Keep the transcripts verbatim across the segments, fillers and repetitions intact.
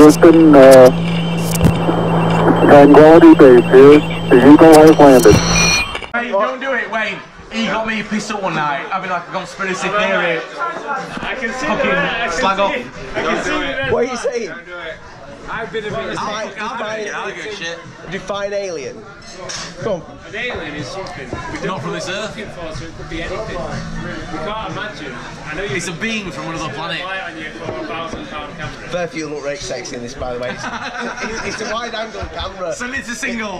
Houston, uh, Tranquility Base here. The Eagle has landed. Wayne, don't do it, Wayne. He got me pissed up one night, having like a conspiracy theory. I can see fucking that. slag off. I can see that. What are you saying? Don't do it. I've been a bit. I'll, I'll do it, I'll give a shit. Define alien. Come. An alien is something we don't Not from this earth. looking for, so it could be anything. We can't imagine. I know you. It's a being from another planet. Fly on you for a thousand pound camera. Fair few look right sexy in this, by the way. It's, it's, it's a wide angle camera. Send it to single.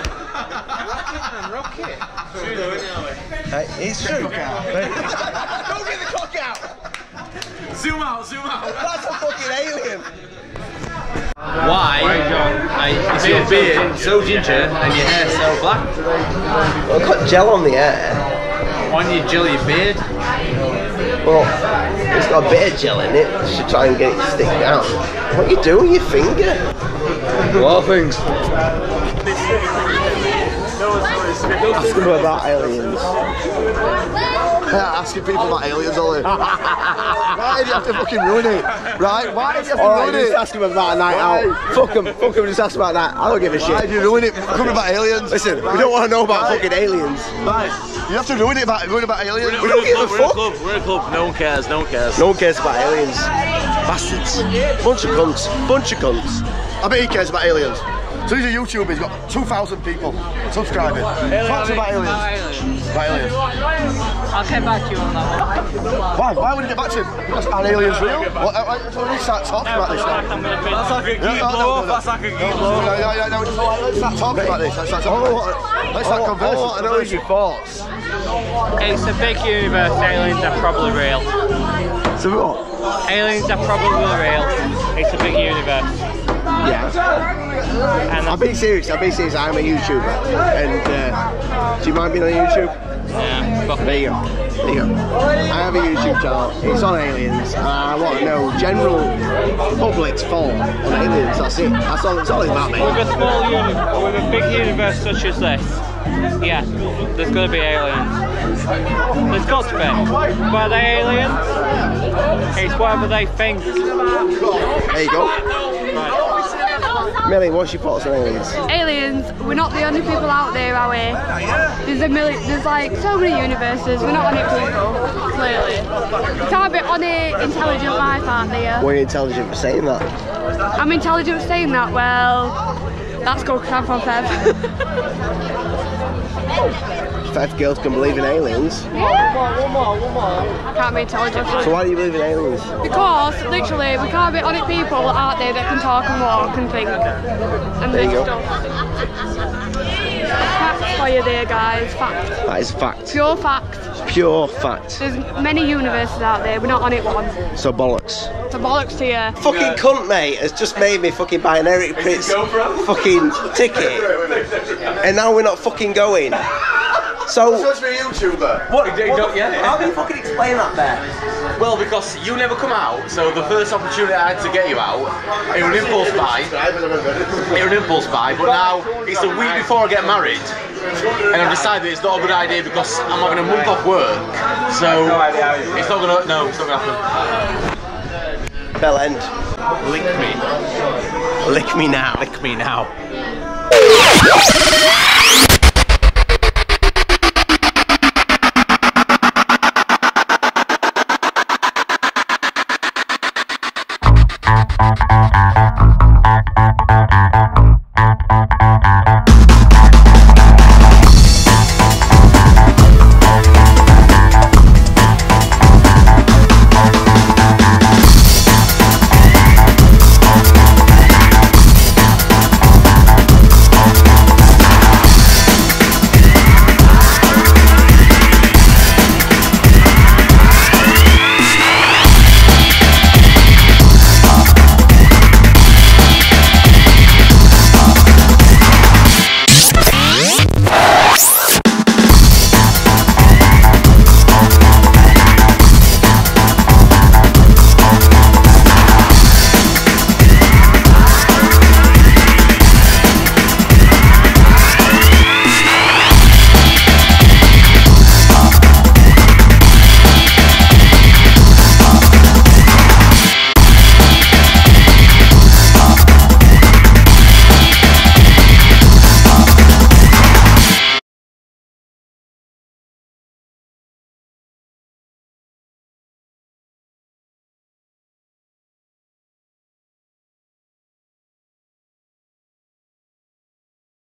Rocket. True though, isn't it? Uh, it's true. Don't get the cock out. Zoom out, zoom out. That's a fucking alien. Why I, is your beard so ginger and your hair so black? Well, I've got gel on the hair. Why don't you gel your beard? Well, it's got a bit of gel in it to try and get it to stick down. What are you doing with your finger? A lot of things. Ask them about aliens. Asking people about aliens, Ollie. Why do you have to fucking ruin it? Right? Why do you have to ruin it? Just ask them about a night out. Fuck them. Fuck them. Just ask them about that. I don't give a shit. Why do you ruin it? Come about aliens. Listen, we don't want to know about fucking aliens. Right. You have to ruin it about ruin about aliens. We're, we don't give a fuck. We're a club. We're a club. No one cares. No one cares. No one cares about aliens. Bastards. Bunch of cunts. Bunch of cunts. I bet he cares about aliens. So he's a YouTuber, he's got two thousand people subscribing. Talks about aliens. About aliens. I'll get back to you on that one. Why? Why would he get back to him? Because an alien's real? What, uh, uh, so we start talking about this now. That's like a geek blow off. That's like a geek blow off. No, no, no, no, no, let's start talking about this. Let's start talking about this. Let's start conversing. I know your thoughts. It's a big universe, aliens are probably real. So what? Aliens are probably real. It's a big universe. Yeah. And I'll be serious, I'll be serious, I'm a YouTuber. And uh, do you mind being on YouTube? yeah, fuck There you go. There you go. I have a YouTube channel, it's on aliens, and I want to know general public's thought on aliens, that's it. That's all it's all about, mate. With a small universe, with a big universe such as this, yeah, there's going to be aliens. There's got to be. But are they aliens? It's whatever they think. There you go. Right. Millie, what's your thoughts on aliens? Aliens, we're not the only people out there, are we? There's a million, there's like so many universes, we're not on it people, clearly. You can't be on it intelligent life, aren't they? Were you intelligent for saying that? I'm intelligent for saying that, well, that's good because I'm from Feb. Five girls can believe in aliens. Yeah. I can't be intelligent. So why do you believe in aliens? Because, literally, we can't be on it people, aren't they, that can talk and walk and think. And There you this go. stuff. Facts for you there, guys. Fact. That is fact. Pure fact. Pure fact. There's many universes out there, we're not on it one. So bollocks. It's a bollocks to you. Fucking cunt, mate, has just made me fucking buy an Eric Pritz fucking ticket. And now we're not fucking going. So, supposed to be a YouTuber. What? You don't get it? How do you fucking explain that there? Well, because you never come out, so the first opportunity I had to get you out, it was an impulse buy. It was an impulse buy, but now it's a week before I get married, and I've decided it's not a good idea because I'm having a month off work, so it's not gonna. No, it's not gonna happen. Bell end. Lick me. Lick me now. Lick me now. Thank you.